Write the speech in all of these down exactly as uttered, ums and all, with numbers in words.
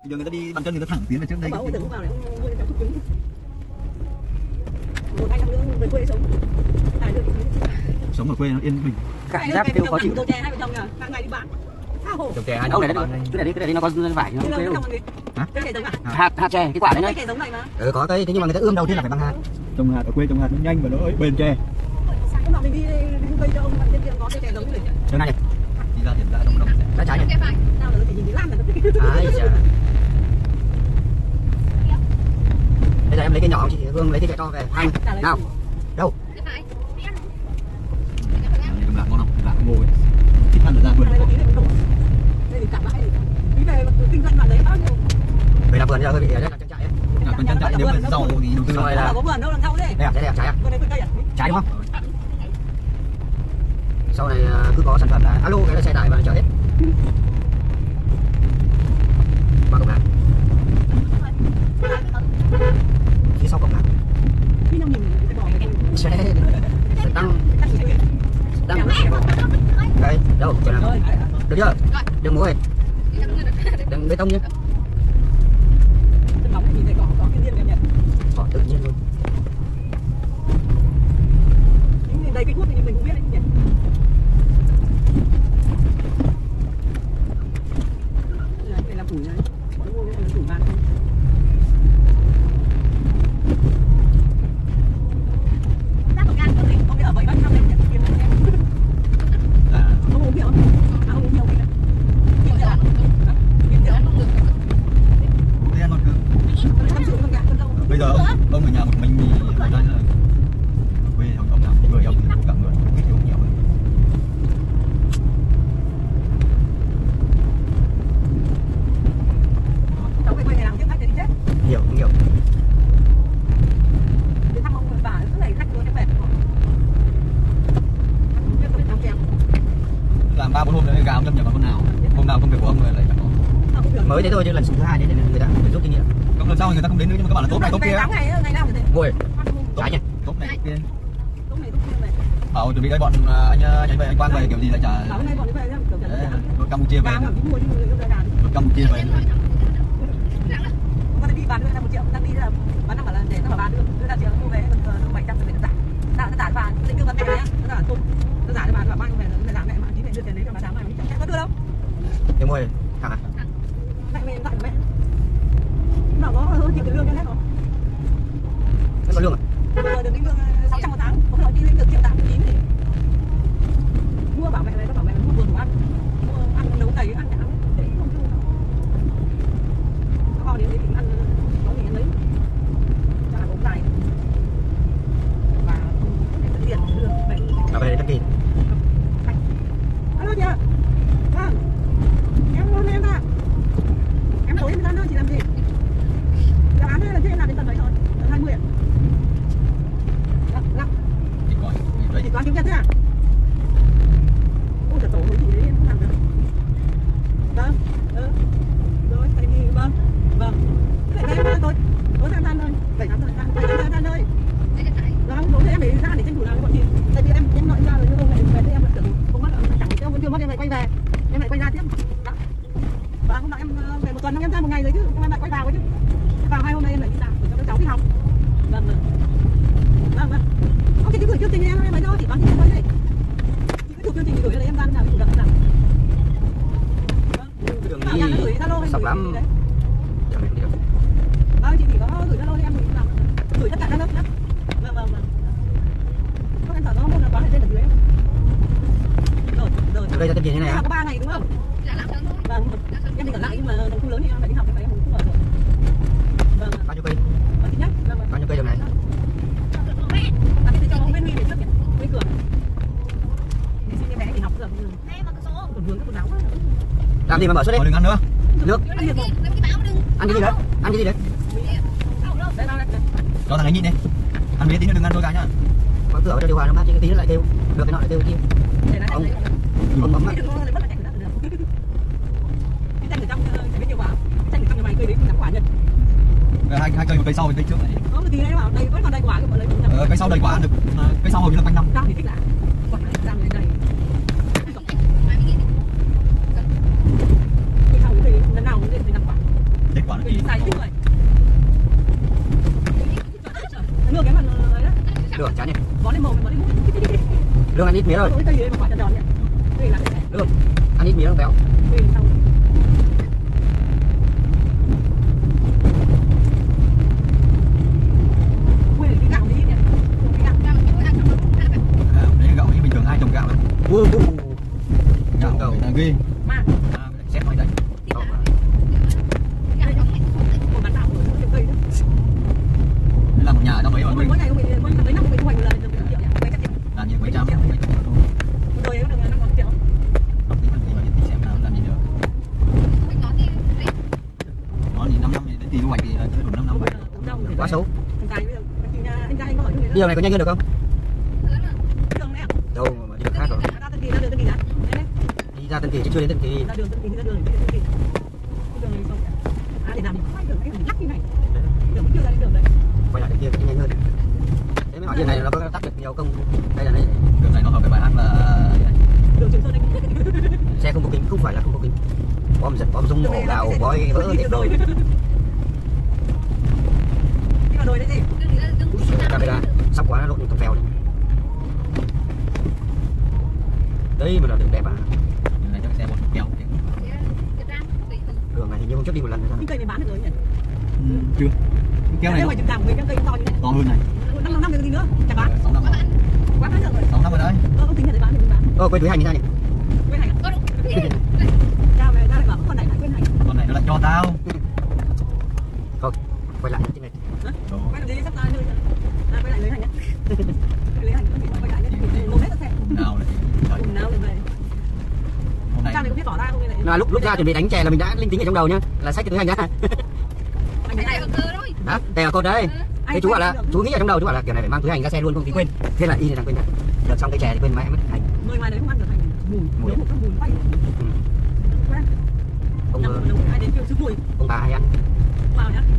Giờ người ta đi bàn chân người ta thẳng tiến về trước đây. Bảo tưởng vào để ông mua cho cháu thuốc cứng. Một hai năm nữa về quê sống. Tài được Sống ở quê nó yên bình. Cảm giác kêu khó chịu. Trồng chè hai vợ chồng nhờ, hàng ngày đi bán. Trồng chè hai đâu này, cái này đi, cái này đi nó có vải nó quê không? Hả? Cái giống à? Hạt hạt chè cái quả đấy cái giống này mà. Ừ có cây, thế nhưng mà người ta ươm đầu tiên là phải bằng hạt. Trồng hạt ở quê trồng hạt nó nhanh và nó bền chè. Hôm nọ mình đi cây cho ông bạn trên kia có cây chè giống như này. Đường này. Đi ra hiện ra đồng đồng. Lá trái này. Nào là chỉ nhìn cái lan là. Ai chà. Bây giờ em lấy cái nhỏ chị Hương lấy cái to về ăn. Nào. Đâu? Đồng lạc ngon không? Đồng lạc ngô ấy. Thích ăn ở ra vườn. Đây thì cả bãi đi về kinh doanh bạn đấy bao nhiêu. Về làm vườn giờ hơi bị đấy là trang trại ấy. À, còn trang trại nếu mà giàu thì đầu tư rồi là có vườn đâu làm sao đấy. Đây à, đây à, trái à? Vườn này vườn cây à? Trái đúng không? Sau này cứ có sản phẩm là alo cái là xe tải và chở hết. Ba cổng nào? Phía sau cổng nào? Khi nào mình sẽ bỏ cái Xe sẽ tăng tăng đây đâu chỗ nào? Được chưa? Đừng múa đừng bê tông nhé. bóng thì có có thiên nhiên em nhận. Họ tự nhiên luôn. Những đây cái cuốc thì mình cũng biết đấy nhỉ. Cái này làm củi này, bọn mua cái này là củi bán. Không biết ở vậy bao nhiêu năm em nhận tiền của em. Không uống rượu. À không uống nhiều cái này. Nhiều rượu à? Nhiều rượu. Thế ăn ngon cơ. Bây giờ ông, ông ở nhà một mình thì phải nói là ở quê ông ông làm người ông thì cả người biết uống nhiều hơn. Cháu về quê ngày nào tiếp khách để đi chết. Nhiều nhiều. Đến thăm ông bà cứ này khách luôn cho mệt. Biết tôi làm kèm. Làm ba bốn hôm nữa gà ông nhâm nhập vào con nào. Hôm nào công việc của ông lại chẳng có. Mới thế thôi chứ lần thứ hai đấy người ta phải rút kinh nghiệm. Không lần sau người ta không đến nữa nhưng mà các bạn là tốt này tốt kia. Ngày ngày nào thế? Ngồi. Trái nhỉ? Tốt này tốt kia. Tốt này tốt kia này. Bảo chuẩn bị đây bọn anh anh anh về anh Quang về kiểu gì lại trả. Bảo nay bọn về kiểu đội Campuchia về. Đội Campuchia về. Con đi bán đưa ra một triệu, đang đi là bán năm bảo là để nó bảo bán đưa đưa ra triệu mua về được bảy trăm rồi trả. Nào nó trả bạn, định đưa bán mẹ nhá. Nó là tôm. Nó trả cho bạn và bao nhiêu về nó trả mẹ mà tí mẹ đưa tiền đấy cho bà sáng mai nó có đưa đâu. Em mua thằng à? Mẹ mẹ gọi mẹ. Nó có hơn chịu tiền lương cho hết rồi. Nó có lương à? Rồi được lĩnh lương sáu trăm một tháng, có nói đi được triệu tám chín thì mua bảo mẹ này, nó bảo mẹ mua vườn ăn, mua ăn nấu cày ăn chả để không thương. Kho đến đấy thì ăn có gì ăn lấy, chắc là cũng dài và để dẫn tiền lương vậy. Ở về đây Tân Kỳ. Alo chị ạ. Vâng. Em luôn em ạ. Em tối em ra nơi chị làm gì? Dự án đây là thế em làm đến tận mấy rồi? Tận hai mươi ạ. Chị có chứng nhận thế à? Ôi trời tổ với chị đấy em không làm được. Vâng, ừ. Rồi, tại vì vâng, vâng. Thế đây em thôi, tối tham gia thôi, bảy tháng rồi, bảy tháng tham gia thôi. Vâng, tối em phải ra để tranh thủ làm với bọn chị. Tại vì em em nói ra rồi nhưng hôm nay về thì em vẫn tưởng không mất, chẳng em vẫn chưa mất em lại quay về, em lại quay ra tiếp. Đó. Và hôm nọ em về một tuần em ra một ngày rồi chứ, em lại quay vào chứ. Vào hai hôm nay em lại đi làm để cho các cháu đi học. Vâng vâng. Vâng vâng. Ok, chị gửi chương trình em em thôi, chị bán chị thôi đấy. Chị cứ chụp chương trình chị gửi cho em ban nào chị chủ động làm. Vâng. Đường Bảo nhà nó gửi Zalo hay sọc gửi lắm. đấy. Chẳng biết đi đâu. Vâng, chị chỉ có gửi Zalo cho em gửi làm. Gửi tất cả các lớp nhá. Vâng vâng vâng. Không em sợ nó không là quá ở trên ở dưới. Rồi, rồi. Từ đây ra Tân Kỳ thế này á? Có ba ngày đúng không? Dạ làm được thôi. Vâng. Em đi ở lại nhưng mà thành khu lớn thì em phải đi học thì phải em cũng ở rồi. Vâng. Bao nhiêu cây? Vâng, thứ nhất. Vâng vâng. Bao nhiêu cây đường này? À, thì cho ông bên Huy để trước nhỉ? Bên Cường. Để xin em bé thì học giờ. Em mà có số. Còn vướng cái quần áo. Làm gì mà mở suốt đấy? Thôi đừng ăn nữa. Nước. Ăn cái gì đấy? Ăn cái gì đấy? Đây bao đây. Cho thằng ấy nhịn đi. Ăn miếng tí nữa đừng ăn đôi cái nhá. Có cửa cho điều hòa nó mát chứ tí nữa lại kêu. Được cái nọ lại kêu kia. Ông ông bấm á. Cái tranh ở trong cái điều hòa. Tranh ở trong nhà mày cây đấy cũng nắm quả nhật. Hai hai cây một cây sau một cây trước này. Có một tí đấy bảo đây vẫn còn đầy quả cái bọn lấy. Ờ, cây sau đầy quả ăn được. Cây sau hầu như là quanh năm. Rau thì thích lạ. Quả rau này đầy. Cây sau thì lần nào cũng lên thì nắm quả. Thích. nó Vì gì sai thích người. Lương cái mặt ấy đó. Được chán nhỉ. Bó lên mồm, bó lên mồm. Lương ăn ít mía rồi. Cái cây ấy mà quả tròn tròn nhỉ. Đây là cái Lương ăn ít mía không béo. đây sau. Quên cái gạo đi nhỉ. Cái gạo. à, đấy gạo như bình thường ai trồng gạo đấy Ui, ui, ui. gạo Trồng người ta ghê Mà à, xếp ngoài đấy một bản thảo của cái cây đó. Đấy là một nhà trong mấy mà Mỗi ngày mình mỗi mấy năm mình thu hoạch một lần được một triệu nhỉ. Mấy trăm triệu. làm gì mấy trăm mấy trăm Rồi nó được năm trăm triệu. đọc tính phần gì mà điện xem nào làm gì được nó thì năm năm đến kỳ thu hoạch thì là chưa đủ năm năm vậy Quá xấu. Anh trai bây giờ anh trai anh có hỏi như Đi đường này có nhanh hơn được không? đường này à? Đâu mà đi đường khác rồi. Ra Tân Kỳ, ra đường Tân Kỳ đã. Đi ra Tân Kỳ chứ chưa đến Tân Kỳ. Ra đường Tân Kỳ, ra đường Tân Kỳ. Đường này xong. À để làm gì? Quay đường này lắc như này. Đường chưa ra đến đường đấy. Quay lại đường kia cái nhanh hơn. Thế mới hỏi đường này nó có tắt được nhiều không? Đây là đây. đường này nó hợp với bài hát là Đường Trường Sơn đấy. Xe không có kính, không phải là không có kính. Bom giật, bom rung, ổ gạo, bói vỡ hết rồi. Đi vào đồi đấy gì? Camera sắp quá nó lộn tông phèo đấy. Đây mà là đường đẹp à? đường này cho xe một kéo Đường này hình như hôm trước đi một lần rồi sao? Cái cây này bán được rồi nhỉ? ừ, chưa cái kéo này Nếu mà chừng làm với cái cây to như này. to hơn này Năm năm năm được gì nữa? Chả bán. sáu năm rồi Quá bán được rồi. sáu năm rồi đấy Ơ ông tính là để bán thì mình bán. Ơ quên túi hành như sao nhỉ? Quên hành à? Ra về ra lại bảo con này lại quên hành. con này nó lại cho tao Thôi quay lại trên này. Đồ. Quay được đi sắp tới thôi. Ra quay lại lấy hành nhá. Lấy hành quay lại nhá. Một hết xe. nào lại đấy. Cùng nào lên về. hôm nay Trang này có biết bỏ ra không hay lại? Là lúc lúc ra chuẩn bị đánh chè là mình đã linh tính ở trong đầu nhá, là xách cái túi hành ra. Anh này Đó, đây là cột đấy. Thế chú bảo là chú nghĩ ở trong đầu chú bảo là kiểu này phải mang túi hành ra xe luôn không thì quên. Thế là y này đang quên rồi. Đợt xong cái chè thì quên mãi mất hành. người ngoài đấy không ăn được hành. Mùi, mùi một cái mùi bay. Quen. Ông Nhầm, ờ, nhầm, ai đến kêu chứ mùi. ông bà hay ăn. Vào nhá.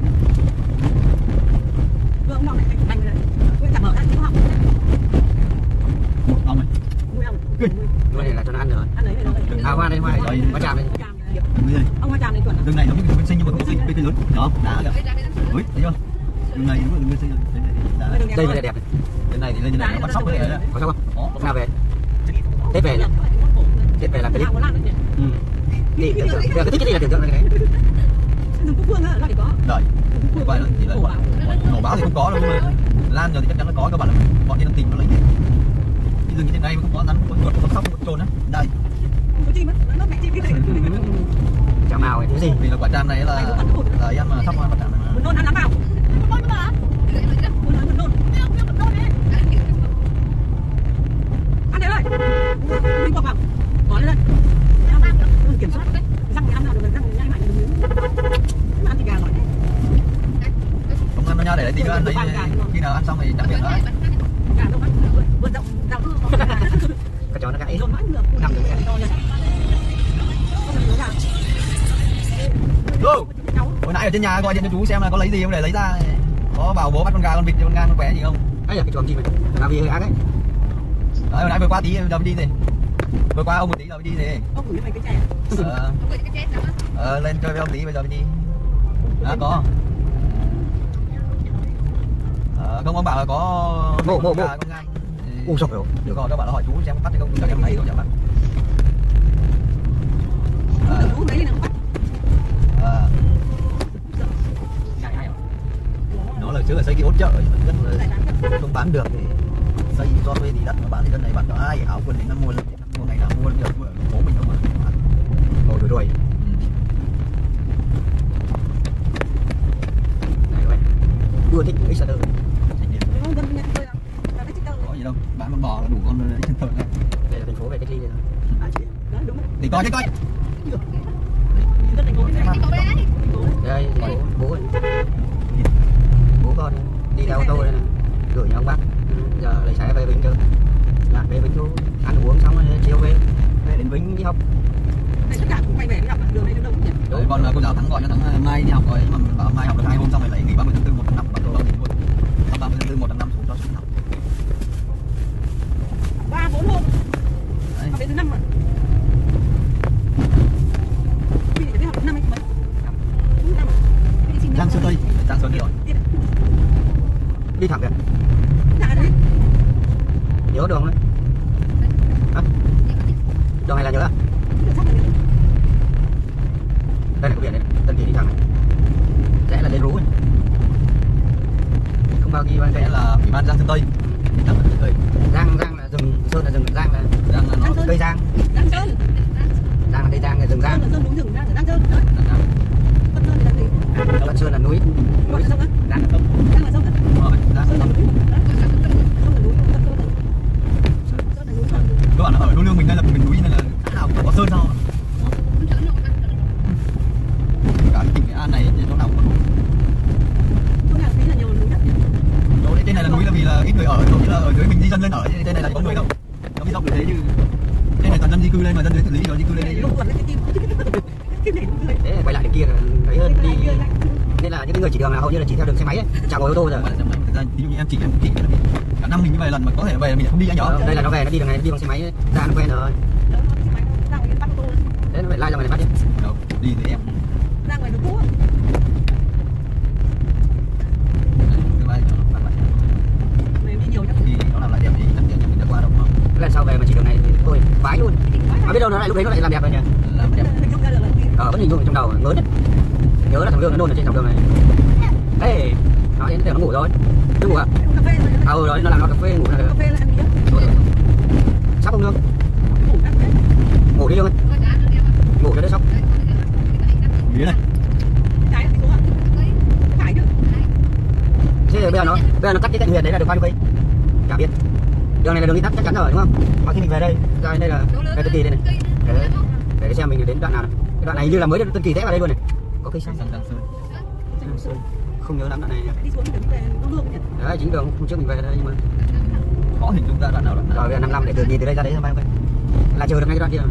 Vừa ông nào này hành này. Quên chả mở ra chứ không. một ông này Mùi không? Cái này là cho nó ăn rồi. Ăn đấy này rồi. À hoa đây hoa đây, hoa chạm đây. đường này Ông hoa tràm này chuẩn à? đường này giống như đường bên sinh nhưng mà không sinh bên cây lớn đó đá kìa ui thấy chưa đường này đúng là đường bên sinh rồi đây này đá Đây là đẹp này. đường này thì lên như này nó bắt sóc cái này đấy Có sao không? đó Lúc nào về? Tết về nhỉ? Tết về làm clip. Ừ. Đi tưởng tượng. Cái thích cái gì là tưởng tượng này cái đấy. Đừng có phương á, là để có. đợi vậy là thì là bọn nổ báo thì không có đâu nhưng mà lan rồi thì chắc chắn nó có các bạn bọn đi đang tìm nó lấy cái rừng như thế này mà không có rắn không có chuột không có sóc không có trồn á đây Không có chim á, nó mẹ chim cái này. Chả màu cái thứ gì? vì là quả tràm này là là ăn mà sóc quả tràm này Muốn nôn ăn lắm vào. Muốn nôn mà. Muốn nôn, muốn nôn. Ăn đấy rồi. Đi qua vào. Có lên đây. Đừng kiểm soát. Răng thì ăn nào được, răng thì nhai mãi được miếng. Mà ăn thì gà giỏi đấy. không ăn đâu nha để đấy tí nữa ăn đấy khi nào ăn xong thì trả tiền đấy Gà đâu ăn, vượt rộng, rộng. Cái chó nó gãy. Rộn mãi được. Nằm được cái. Không được gà. Ô, hồi nãy ở trên nhà gọi điện cho chú xem là có lấy gì không để lấy ra có bảo bố bắt con gà con vịt con ngan con bé gì không Ấy là cái chuồng chim này. Là vì hơi ác ấy. đấy hồi nãy vừa qua tí giờ mới đi gì vừa qua ông một tí giờ mới đi gì Ông gửi cho mày cái chè. ờ, ờ lên chơi với ông tí bây giờ mới đi à có ờ, không ông bảo là có Bộ, bộ, con gà, bộ. con ngan Ui dồi ôi. được rồi các bạn hỏi chú xem bắt hay không cho em thấy không chả bắt Tưởng chú mấy đi nào bắt. ờ nó là trước là xây cái ốt chợ rất là không bán được thì xây do thuê thì đất mà bán thì đất này bán cho ai áo quần thì nó mua lên mua ngày nào mua được phố mình không mà Ôi rồi rồi. Này vậy. Vừa thích cái sợ có gì đâu bán con bò là đủ con chân thợ này Đây là thành phố về cách ly rồi. À chị. thì coi chứ coi Đây bố bố bố con đi theo ô tô đây này, gửi nhà ông bác. Giờ lấy xe về Vĩnh cơ. Là về Vĩnh thôi, ăn uống xong rồi chiều về. Về đến Vĩnh đi học. Tất cả cũng quay về gặp đường này đâu nhỉ? đấy còn cô giáo Thắng gọi cho Thắng mai đi học rồi nhưng mà bảo mai học được hai hôm xong rồi lại nghỉ ba mươi tháng tư một tháng năm bắt đầu luôn ba mươi tháng tư một tháng năm xuống cho xuống học Ba bốn hôm. đấy Học đến thứ năm rồi. Vì để học năm hay mấy? Năm. Giang Sơn đi rồi. Đi thẳng kìa. Dạ đấy. Nhớ đường đấy. À, đường này là nhớ à? Đây là cái biển này, Tân Kỳ đi thẳng này. Rẽ là lên Rú này. Không bao ghi ban Rẽ là Ủy ban Giang Sơn Tây. Giang Sơn Tây. Giang Giang là rừng, Sơn là rừng, Giang là Giang là nó cây Giang. Giang Sơn. Giang là cây Giang là rừng Giang. Sơn là Sơn núi rừng, Giang là Giang Sơn. Đấy. Vân Sơn thì là gì? Vân Sơn là núi. Núi là sông á? Giang là sông. Giang là sông à? Rồi, Giang Sơn là là sông. núi. Đấy. Sông là núi, Vân Sơn là Sơn là núi. Các bạn ở đô lương mình đây là miền núi nên là nào cũng có sơn sao? Cả tỉnh Nghệ An này thì chỗ nào cũng có núi. Chỗ nào tí là nhiều núi nhất. Chỗ đấy trên này là núi là vì là ít người ở, chỗ như là ở dưới mình di dân lên ở, trên này là có người đâu. Nó bị rộng như thế chứ. Trên này toàn dân di cư lên mà dân dưới xử lý rồi di cư lên đây. Lục quần cái kim. Kim này cũng Thế quay lại bên kia thấy hơn đi. Nên là những cái người chỉ đường là hầu như là chỉ theo đường xe máy ấy, chẳng ngồi ô tô rồi. Ví dụ như em chỉ em chỉ cả năm mình như vậy lần mà có thể về mình không đi anh nhỏ. Ờ, đây là nó về nó đi đường này nó đi bằng xe máy ấy, ra nó quen rồi. Thế nó phải lai ra ngoài này bắt đi. Đâu, đi thì em. Ra ngoài đường cũ. Thứ ba cho bạn lại. Này đi nhiều chắc Thì nó làm lại đẹp thì chắc chắn mình đã qua đâu không? Lần sau về mà chỉ đường này thì thôi vái luôn. Mà biết đâu nó lại lúc đấy nó lại làm đẹp rồi nhỉ. Làm đẹp. Ờ vẫn hình dung trong đầu lớn nhất. Nhớ là thằng Lương nó nôn ở trên dọc đường này. Ê, nói đến giờ nó ngủ rồi. Nó ngủ à? À ừ rồi nó làm nó cà phê ngủ là cà phê là ăn gì á? sắp không Lương? Ngủ đi Lương ơi. Ngủ cho đỡ sốc. Mía này. Trái đi xuống ạ. Phải chứ. Thế bây giờ nó bây giờ nó cắt cái cạnh huyền đấy là được bao nhiêu cây? Chả biết. Đường này là đường đi tắt chắc chắn rồi đúng không? Mà khi mình về đây, ra đây là đây Tân Kỳ đây này. Để để xem mình đến đoạn nào này. Cái đoạn này như là mới Tân Kỳ rẽ vào đây luôn này. Có cây xanh. Giang Sơn. Không nhớ lắm đoạn này nhỉ. Đi xuống thì về Đông Lương nhỉ. Đấy chính đường hôm trước mình về đây nhưng mà Khó hình dung ra đoạn nào đoạn nào. rồi bây giờ năm năm để từ nhìn từ đây ra đấy bao nhiêu cây? Là chờ được ngay cái đoạn kia.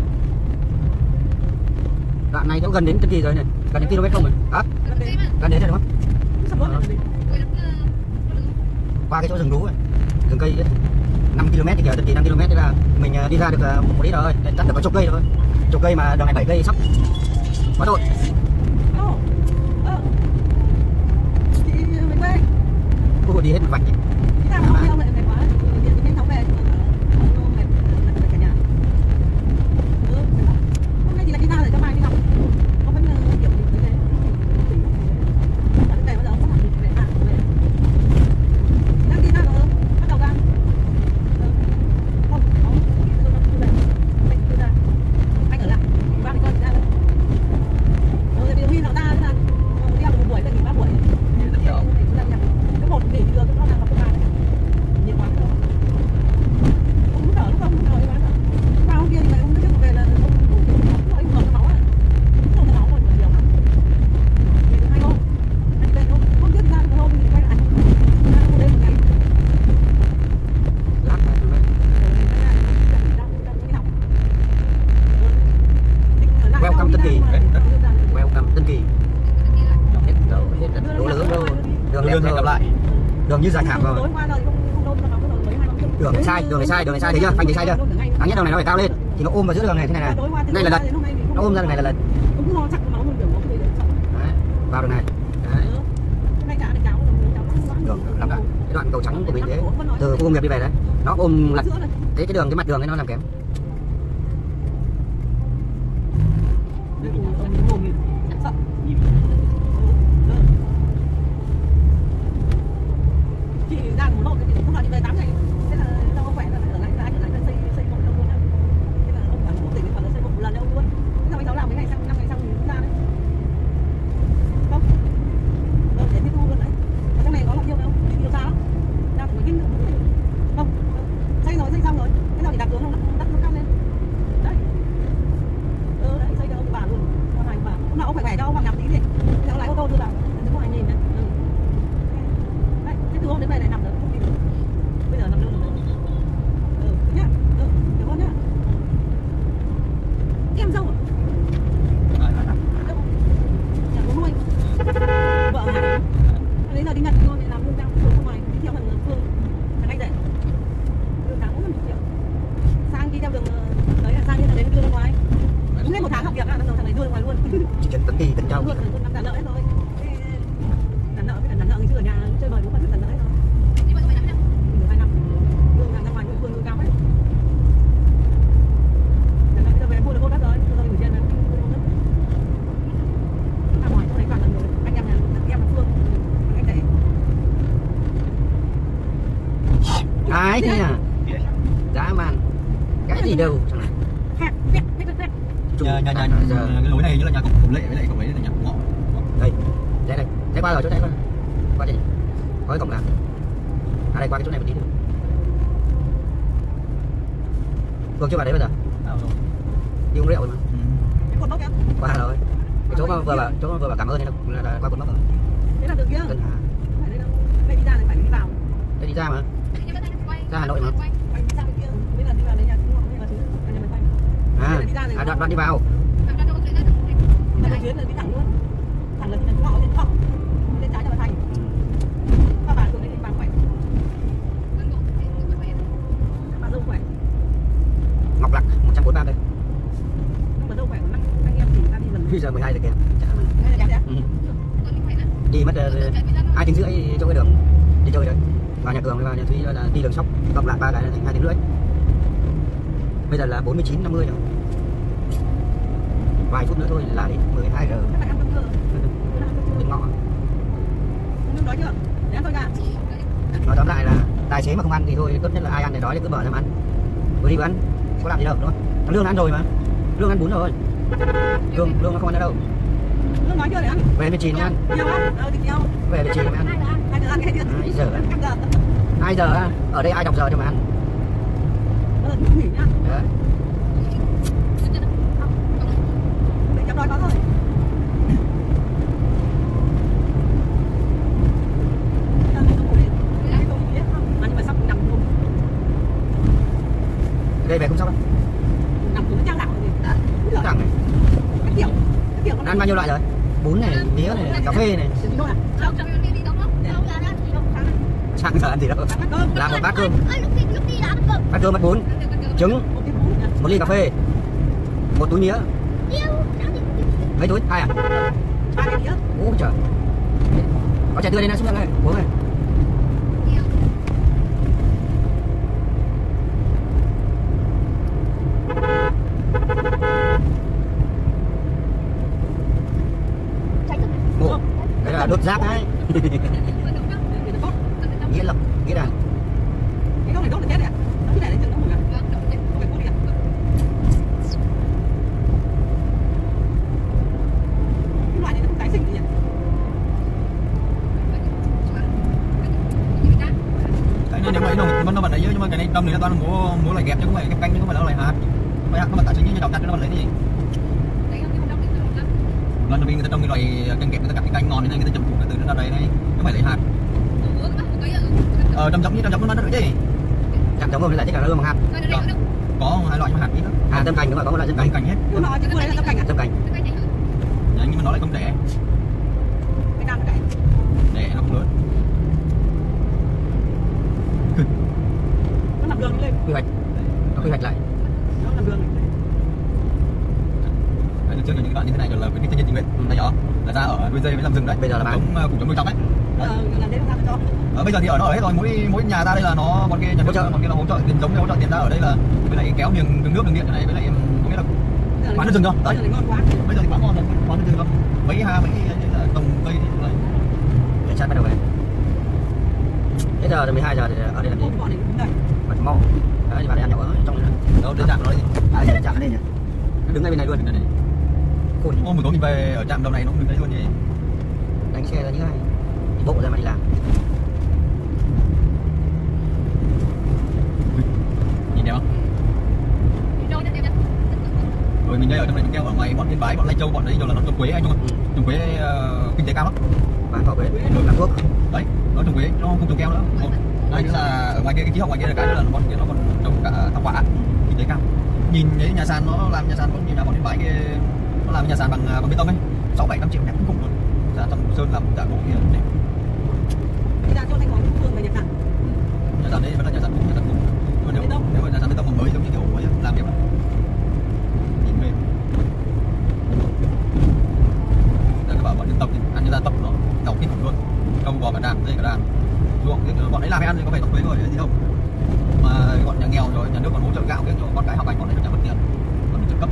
Đoạn này cũng gần đến Tân Kỳ rồi này, gần đến km không rồi. Hả? Gần đến rồi đúng không? Ờ. Qua cái chỗ rừng Rú này, rừng cây ấy. năm ki lô mét thì kiểu Tân Kỳ năm ki lô mét thì là mình đi ra được một ít rồi, chắc được có chục cây thôi. Chục cây mà đường này bảy cây sắp. Quá thôi. Chị mình quê. Cô đi hết một vạch nhỉ. Cái nào không lại phải quá. Điện cái chóng về nhưng mà mệt cả nhà. Hôm nay thì là đi ra để cho mai đi học. Có vẫn kiểu như thế. Bạn về bao giờ không làm được để à về. Đang đi ra rồi, bắt đầu ra. Không, không, tôi đang về. Anh đi ra. Anh ở lại. Ba đi con ra đây. Rồi thì Huy nó ra thế là đi học một buổi thì nghỉ ba buổi. Cái một nghỉ thì được nó làm vào đấy. Nhiều quá rồi. Không có đỡ lúc không đỡ quá rồi. Qua hôm kia thì mày không biết về là không không anh ngồi máu à. Không có máu rồi nhiều lắm. Về được hai hôm. Anh về hôm hôm trước ra một hôm thì quay lại. Ra hôm đêm một ngày. Lát này rồi. Welcome Tân Kỳ. Welcome Tân Kỳ. Hết đầu hết đổ lửa đâu. Đường Đường hẹn gặp lại. Đường như dài thảm rồi. Đường này sai, đường này sai, đường này sai thấy chưa? Phanh thấy sai chưa? Đáng nhất đầu này nó phải cao lên thì nó ôm vào giữa đường này thế này này. Đây là lật. Nó ôm ra đường này là lật. Đấy, vào đường này. Đấy. Đường làm cả cái đoạn cầu trắng của mình thế. Từ khu công nghiệp đi về đấy. Nó ôm lật. Thế cái đường cái mặt đường ấy nó làm kém. Chị đang một lộn thì không đợi chị về tám ngày. Thế là đâu có khỏe là ở lại lại lại xây xây một đâu luôn á. Thế là ông bảo cố tình bảo là xây một lần đâu luôn. Thế sao anh cháu làm mấy ngày sau năm ngày sau thì cũng ra đấy. Không. Ờ để tiếp thu luôn đấy. Ở trong này có lọc nhiều đâu? Đi nhiều xa lắm. Ra phải kinh nữa. Không. Xây rồi xây xong rồi. Thế sao thì đặt xuống không đặt nó căng lên. Đấy. Ờ đấy xây cho ông bà luôn. Con này bà. Hôm nào ông phải khỏe cho ông bằng nhắm tí đi. Theo lái ô tô đưa vào. Đứng ngoài nhìn này. Từ hôm đến về này nằm được không đi được. Bây giờ nằm đâu rồi. Ừ, nhá. Ừ, cảm ơn nhá. Em dâu à? Nhà bố nuôi. Vợ hả? Lấy giờ đi Nhật thôi, mẹ làm lương cao không ngoài đi theo thằng Phương. Thằng anh rể. Lương tháng bốn mươi triệu. Sang đi theo đường đấy là sang đi thằng đấy đưa ra ngoài. Đúng hết một tháng học việc là thằng này đưa ra ngoài luôn. Chỉ cần Tân Kỳ Tân Châu. Luôn năm trả lợi thôi. mái thế à? Dã man. Cái gì đâu. Nhà nhà nhà cái lối này như là nhà cổng Cổng Lệ với lại cổng ấy là nhà cổng Ngọ. Đây, đây đây. Đây qua rồi chỗ này qua. Qua đây. Có cái cổng nào? À đây qua cái chỗ này một tí nữa. Phương chưa vào đấy bây giờ? Đi uống rượu rồi mà. Qua rồi. Cái chỗ mà vừa bảo chỗ mà vừa bảo cảm ơn này là, là qua cột mốc rồi. Thế là được kia. Tân Hà. Đây đi ra này phải đi vào. Đây đi ra mà. Ra Hà Nội mà. Quay đi ra bên kia. Bây giờ đi vào đây nhà chúng nó thứ. Anh em quay. À, à đoạn, đoạn đi vào. Đi ra chuyến là đi thẳng luôn. Thẳng là đi chúng họ lên phòng. Lên trái cho nó thành. Các bạn xuống đây đi vào khỏe. Bà dâu khỏe. Ngọc Lặc một trăm bốn mươi ba đây. Nhưng mà dâu khỏe năm anh em thì ta đi dần. Bây giờ mười hai giờ kìa. Đây là chả Ừ. Đi mất uh, hai tiếng rưỡi chỗ cái đường đi chơi đấy. Vào nhà Cường vào nhà Thúy là đi đường sóc cộng lại ba cái là thành hai tiếng rưỡi. Bây giờ là bốn mươi chín năm mươi rồi. Vài phút nữa thôi là đến mười hai giờ. Đừng ngọ. Không đói chưa? Để ăn thôi cả. Nói tóm lại là tài xế mà không ăn thì thôi, tốt nhất là ai ăn thì đói thì cứ mở ra mà ăn. Vừa đi vừa ăn, có làm gì đâu đúng không? Thằng Lương ăn rồi mà. Lương ăn bún rồi. Lương Lương nó không ăn nữa đâu. Lương nói chưa để ăn? Về bên Trì mới ăn. Nhiều ăn, ờ thì nhiều. Về bên Trì mới ăn. Hai giờ ăn cái gì? hai giờ ăn. hai giờ á? Ở đây ai đọc giờ cho mà ăn? Nó là nghỉ nhá. Đấy. Để chấm đói có thôi. Đây về không sao đâu. Nằm xuống trang đảo gì? Chẳng này. Cái kiểu, cái kiểu Ăn bao nhiêu loại rồi? Bún này, mía này, cà phê này. Chẳng giờ ăn gì đâu. Làm một bát cơm. Bát cơm, bát bún, trứng, một ly cà phê, một túi mía. Mấy túi? Hai à? Ủa trời. Có chè tươi đây nè, xuống đây này, uống này. Ủa, đây là đốt rác đấy. Nghĩa lập, nghĩa đàn. Cái gốc này gốc là chết đấy ạ. Nó cứ để đấy chừng nó mùi à? Không phải cốt đi ạ. Cái loại này nó cũng tái sinh gì nhỉ? Cái này nếu mà nó nó vẫn lấy nhưng mà cái này trong này là toàn mua mua lại ghép chứ không phải ghép canh chứ không phải là lại hạt. Mấy hạt nó mà tái sinh như đọc chặt nó vẫn lấy cái gì? Lần đầu tiên người ta trồng cái loại canh kẹp người ta cắt cái canh ngon này người ta chấm củ từ ra đây này nó phải lấy hạt. Ờ trầm giống như trầm giống nó nó được chứ. Trầm giống không là chỉ là lương bằng hạt. Có hai loại mà hạt ít lắm. À tâm cành đúng rồi, có một loại tâm cành. Cành hết. Nhưng mà chứ vừa là tâm cành à? Tâm cành. Dạ, nhưng mà nó lại không đẻ. Cái nào nó đẻ? Đẻ nó không lớn. Nó nằm đường lên. Quy hoạch. Nó quy hoạch lại. Nó nằm đường lên. Trước những cái đoạn như thế này là cái thiên nhiên tình nguyện là nhỏ là ra ở đuôi dây với làm rừng đấy. Bây giờ là bán cũng cũng nuôi trồng đấy. Ờ là đến ra cho. Ở bây giờ thì ở nó ở hết rồi, mỗi mỗi nhà ra đây là nó còn kia nhà nước còn kia là hỗ trợ tiền giống như hỗ trợ tiền ra ở đây là với lại kéo đường đường nước đường điện này với lại có nghĩa là quán nước rừng thôi. Đấy. Ngon quá. Bây giờ thì quá ngon rồi, quán nước rừng không. Mấy ha mấy trồng cây này. để chạy bắt đầu về. Thế giờ là mười hai giờ thì ở đây làm gì? Bọn này cũng đây. Bật mò. Đấy bà đây ăn nhậu ở trong này. Đâu đến trạm nó gì? À đây trạm ở đây nhỉ. Nó đứng ngay bên này luôn. Đây này. Khôn. Hôm buổi tối mình về ở trạm đầu này nó cũng đứng đây luôn nhỉ. Đánh xe ra những ai đi bộ ra mà đi làm. Nhìn đẹp không? Rồi mình đây ở trong này mình kêu ở ngoài bọn Yên Bái, bọn Lai Châu, bọn đấy đều là nó trồng quế anh không ạ? Ừ. Trồng quế uh, kinh tế cao lắm. Bán cỏ quế, làm thuốc. Đấy, nó trồng quế, nó không trồng keo nữa. Đây nữa là ở ngoài kia cái khí hậu ngoài kia là cái nữa là bọn kia nó còn trồng cả thảo quả, kinh tế cao. Nhìn cái nhà sàn nó làm nhà sàn cũng như là bọn Yên Bái kia nó làm nhà sàn bằng bằng bê tông ấy, sáu bảy năm triệu đẹp cũng luôn. Giá trong sơn làm cả bộ kia đẹp. Đi ra cho Thanh Hóa Phường về nhà sàn. Nhà sàn đây vẫn là nhà sàn cũ, nhà sàn cũ. Còn nếu nếu mà nhà sàn bê tông mới giống như kiểu mới làm đẹp lắm. Nhìn mềm. Đây các bạn bọn dân tộc ăn như gia tộc nó giàu kinh khủng luôn. Câu bò cả đàn, dây cả đàn. Ruộng thì bọn ấy làm ăn thì có phải trồng quế thôi gì không. Mà bọn nhà nghèo rồi nhà nước còn hỗ trợ gạo kia cho con cái học hành bọn đấy chẳng mất tiền. Còn trợ cấp.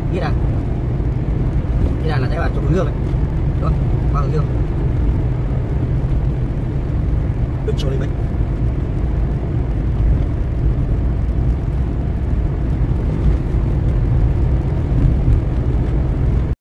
biết à biết à là sẽ vào chỗ hướng dương đấy, đúng không? Qua hướng dương. Đức cho đi mấy.